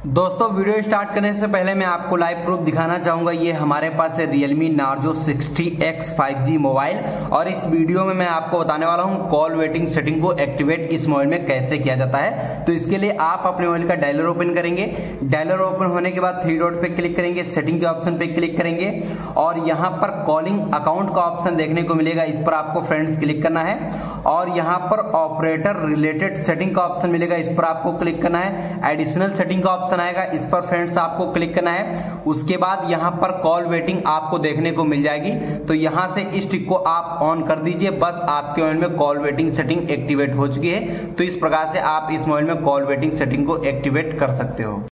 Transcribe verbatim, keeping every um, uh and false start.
दोस्तों video start करने से पहले मैं आपको लाइव प्रूफ दिखाना चाहूंगा। ये हमारे पास है Realme Narzo sixty X five G mobile और इस वीडियो में मैं आपको बताने वाला हूं कॉल वेटिंग सेटिंग को एक्टिवेट इस मोबाइल में कैसे किया जाता है। तो इसके लिए आप अपने मोबाइल का डायलर ओपन करेंगे। डायलर ओपन होने के बाद थ्री डॉट पे क्लिक करेंगे, सेटिंग के ऑप्शन पे क्लिक करेंगे और यहाँ पर कॉलिंग अकाउंट का ऑप्शन देखने को मिलेगा। इस पर आपको फ्रेंड्स क्लिक करना है और यहाँ पर ऑपरेटर रिलेटेड सेटिंग का ऑप्शन मिलेगा। इस पर आपको क्लिक करना है। एडिशनल सेटिंग का ऑप्शन आएगा, इस पर फ्रेंड्स आपको क्लिक करना है। उसके बाद यहां पर कॉल वेटिंग आपको देखने को मिल जाएगी। तो यहां से इस टिक को आप ऑन कर दीजिए। बस आपके मोबाइल में कॉल वेटिंग सेटिंग एक्टिवेट हो चुकी है। तो इस प्रकार से आप इस मोबाइल में कॉल वेटिंग सेटिंग को एक्टिवेट कर सकते हो।